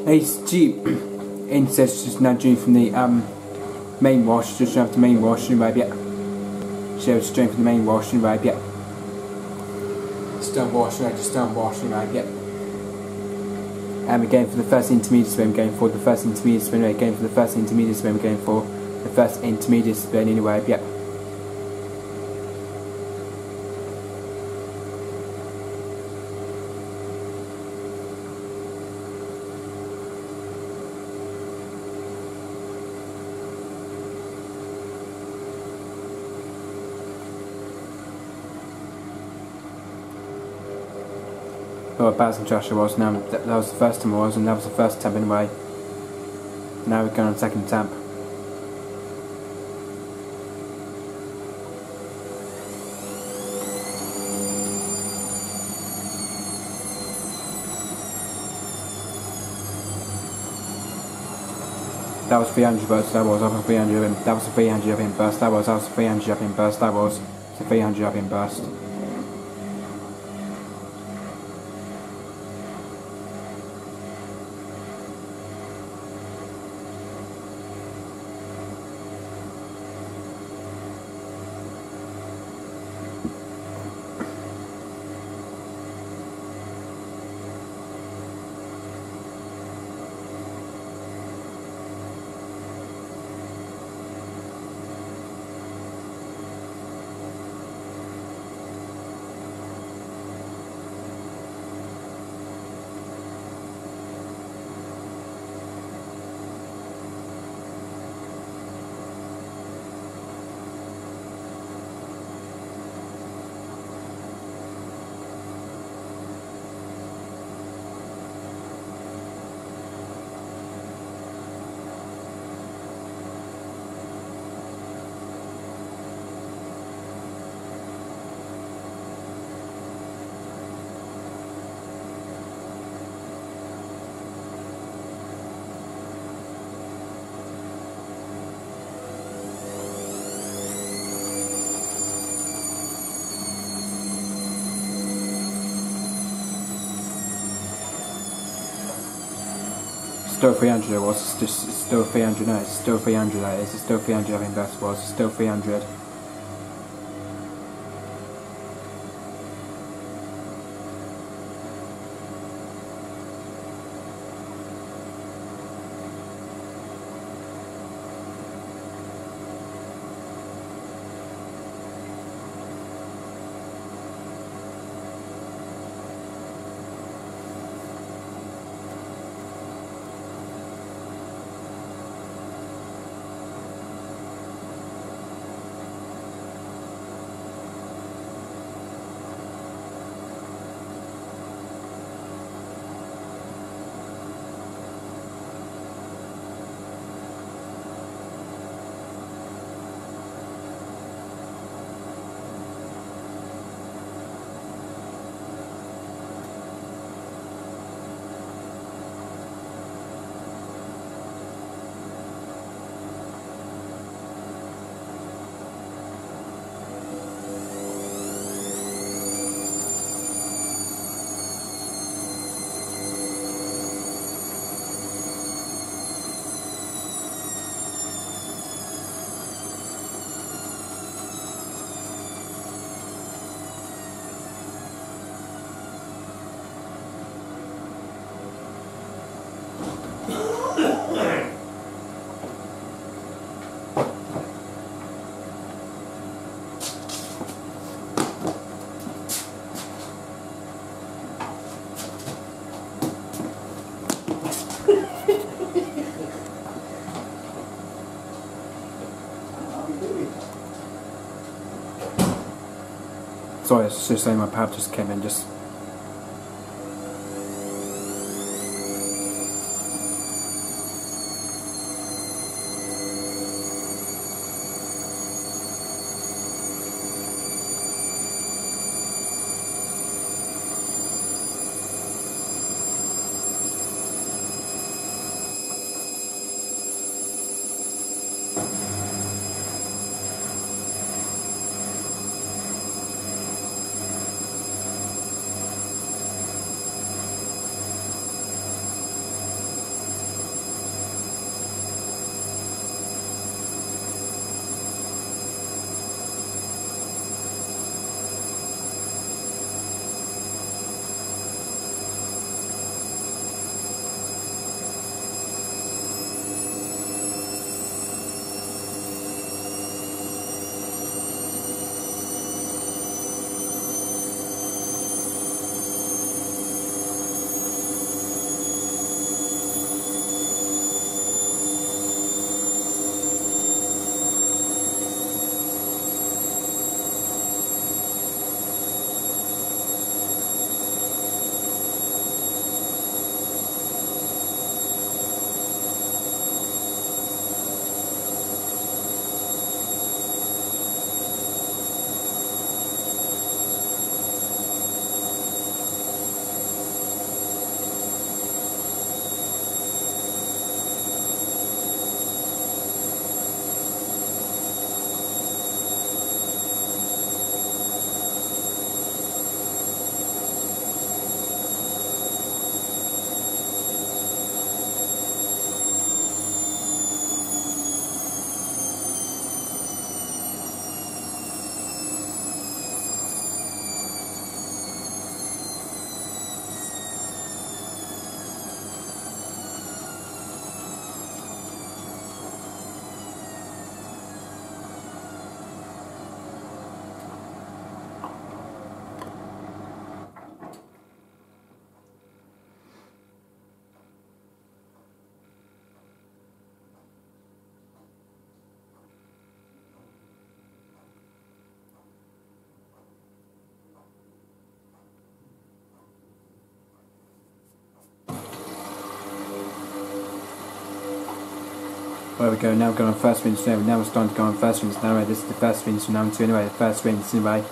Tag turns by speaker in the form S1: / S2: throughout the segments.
S1: It's Jeep instead just now doing from the main wash, just have the main wash and maybe so just doing from the main wash and maybe stone wash and just stone wash and maybe again for the first intermediate spin, going for the first intermediate spin, again for the first intermediate spin, going for the first intermediate spin anyway, yep. Well, Baz and Joshua was, now that was the first time I was, and that was the first tab anyway. Now we're going on the second tab. That was 300 burst, that was 300 up in, that was a 300 up in burst, that was a 300 up in burst, that was a 300 up in burst. Still 300 it was, it's still 300, no, it's still 300 that is, it's still 300 I think that was, it's still 300. Sorry, it's just saying my pad just came in, just There we go, now we're going on first rinse now. Now we're starting to go on first rinse now. This is the first rinse from now on to anyway, the first rinse anyway.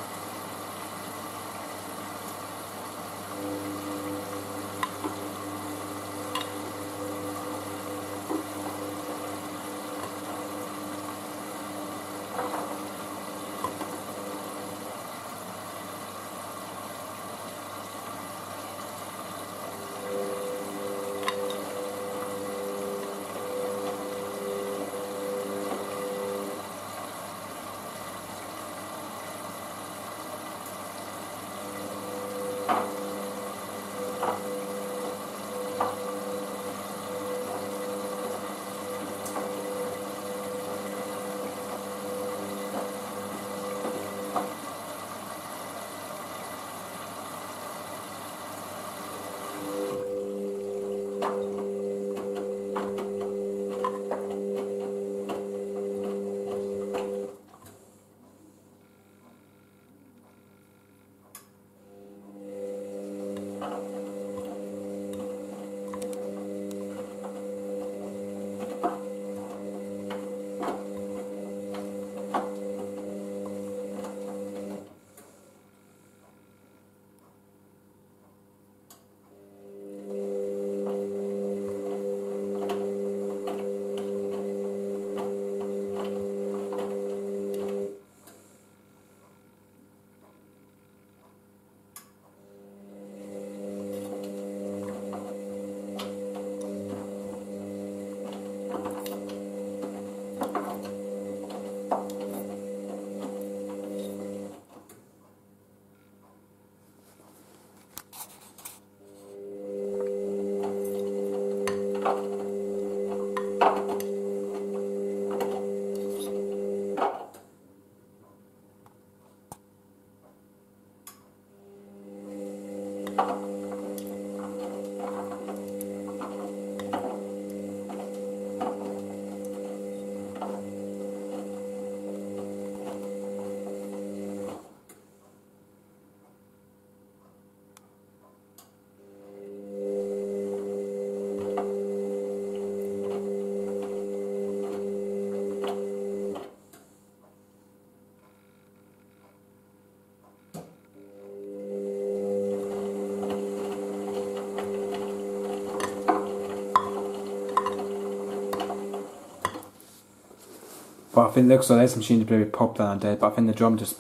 S1: But I think it looks like this machine is pretty popular nowadays, but I think the drum just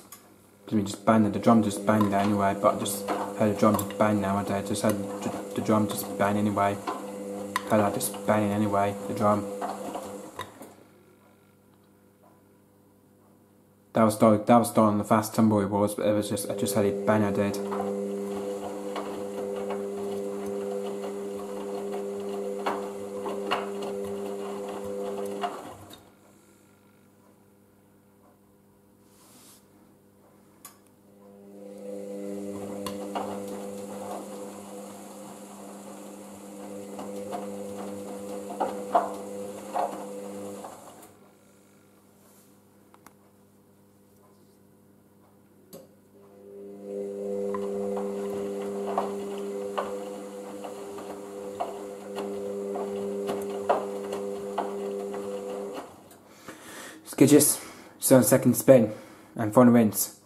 S1: banged, the drum just banged anyway, but I just heard the drum just bang nowadays, just heard the drum just bang anyway. Heard that just banging anyway, the drum. That was done on the fast tumble it was, but it was just, I just had it bang I did. Skidges, so second spin and final rinse.